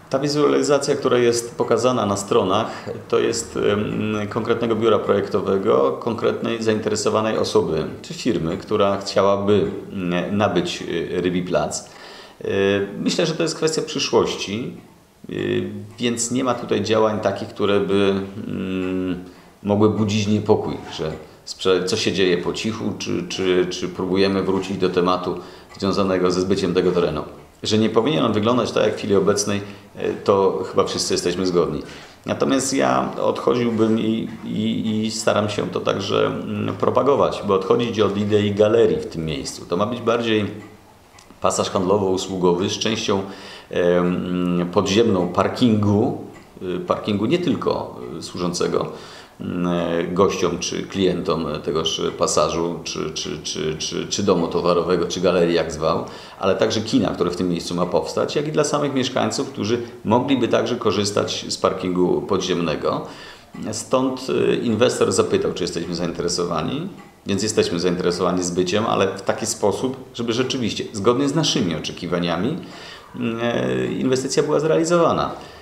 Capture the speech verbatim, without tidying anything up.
Ta wizualizacja, która jest pokazana na stronach, to jest konkretnego biura projektowego, konkretnej zainteresowanej osoby czy firmy, która chciałaby nabyć Rybi Plac. Myślę, że to jest kwestia przyszłości, więc nie ma tutaj działań takich, które by mogły budzić niepokój, że co się dzieje po cichu, czy, czy, czy próbujemy wrócić do tematu związanego ze zbyciem tego terenu. Że nie powinien on wyglądać tak jak w chwili obecnej, to chyba wszyscy jesteśmy zgodni. Natomiast ja odchodziłbym i, i, i staram się to także propagować, by odchodzić od idei galerii w tym miejscu. To ma być bardziej pasaż handlowo-usługowy z częścią podziemną parkingu, parkingu nie tylko służącego gościom czy klientom tegoż pasażu, czy, czy, czy, czy, czy domu towarowego, czy galerii, jak zwał, ale także kina, które w tym miejscu ma powstać, jak i dla samych mieszkańców, którzy mogliby także korzystać z parkingu podziemnego. Stąd inwestor zapytał, czy jesteśmy zainteresowani, więc jesteśmy zainteresowani zbyciem, ale w taki sposób, żeby rzeczywiście, zgodnie z naszymi oczekiwaniami, inwestycja była zrealizowana.